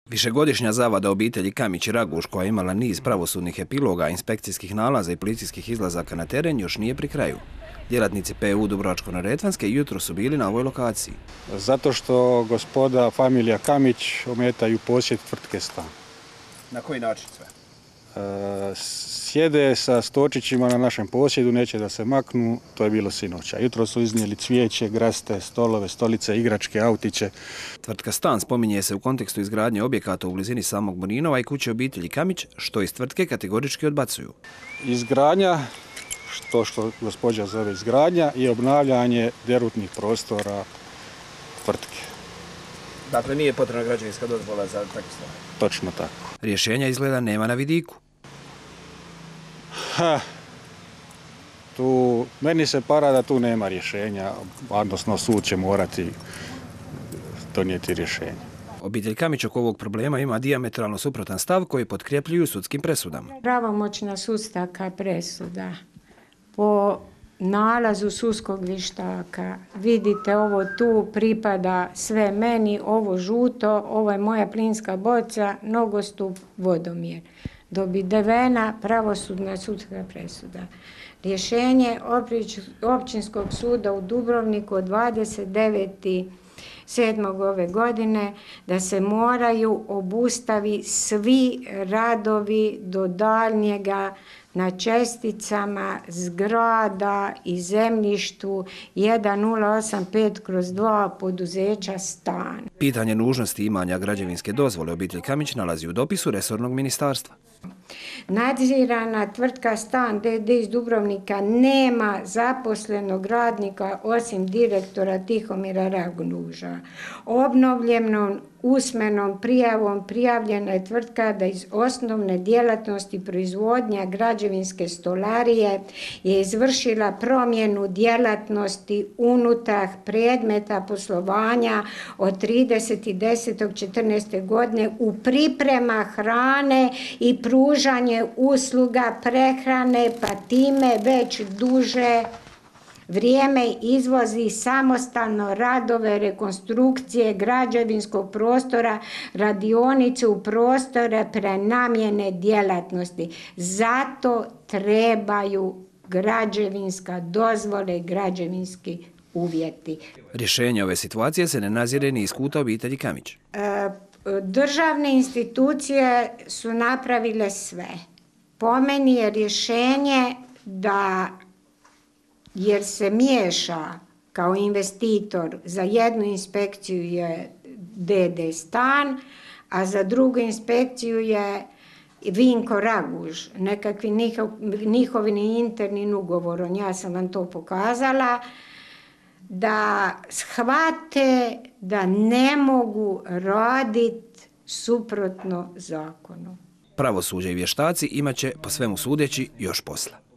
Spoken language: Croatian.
Višegodišnja zavada obitelji Kamić i Raguž, koja je imala niz pravosudnih epiloga, inspekcijskih nalaza i policijskih izlazaka na teren, još nije pri kraju. Djelatnici PU Dubrovačko-neretvanske jutro su bili na ovoj lokaciji. Zato što gospoda familija Kamić ometaju posjed tvrtke Stan. Na koji način sve? Sjede sa stočićima na našem posjedu, neće da se maknu, to je bilo sinoća. Jutro su iznijeli cvijeće, graste, stolove, stolice, igračke, autiće. Tvrtka Stan spominje se u kontekstu izgradnje objekata u blizini samog Boninova i kuće obitelji Kamić, što iz tvrtke kategorički odbacuju. Izgradnja, što gospođa zove izgradnja, i obnavljanje derutnih prostora tvrtke. Dakle, nije potrebna građevinska dozvola za takve stvari? Točno tako. Rješenja izgleda nema na vidiku. Meni se para da tu nema rješenja, odnosno sud će morati donijeti rješenje. Obitelj Kamić oko ovog problema ima dijametralno suprotan stav koji potkrepljuju sudskim presudama. Pravomoćna sudska presuda po nalazu sudskog vještaka. Vidite, ovo tu pripada sve meni, ovo žuto, ovo je moja plinska boca, nogostup, vodomjer. Dobivena pravosudna sudska presuda. Rješenje Općinskog suda u Dubrovniku od 29.7. ove godine da se moraju obustavi svi radovi do daljnjega na česticama zgrada i zemljištu 1085/2 poduzeća Stan. Pitanje nužnosti imanja građevinske dozvole obitelj Kamić nalazi u dopisu resornog ministarstva. Nadzirana tvrtka Stan d.d. iz Dubrovnika nema zaposlenog radnika osim direktora Tihomira Raguža. Obnovljenom usmenom prijavom prijavljena je tvrtka da iz osnovne djelatnosti proizvodnja građevinske stolarije je izvršila promjenu djelatnosti unutar predmeta poslovanja od 30.10.14. godine u priprema hrane i pružanje usluga prehrane, pa time već duže vrijeme izvozi samostalno radove rekonstrukcije građevinskog prostora, radionice u prostore prenamjene djelatnosti. Zato trebaju građevinska dozvole i građevinski uvjeti. Rješenje ove situacije se ne nazire ni iz kuta obitelji Kamić. Državne institucije su napravile sve. Po meni je rješenje da, jer se miješa kao investitor, za jednu inspekciju je d.d. Stan, a za drugu inspekciju je Vinko Raguž, nekakvi njihovi interni ugovorom, ja sam vam to pokazala, da shvate da ne mogu raditi suprotno zakonu. Pravosuđe i vještaci imat će, po svemu sudeći, još posla.